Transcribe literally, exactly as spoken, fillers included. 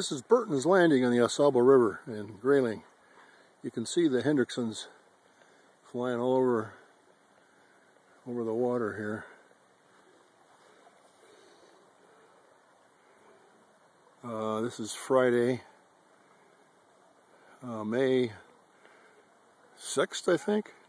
This is Burton's Landing on the AuSable River in Grayling. You can see the Hendricksons flying all over over the water here. Uh, this is Friday, uh, May sixth, I think.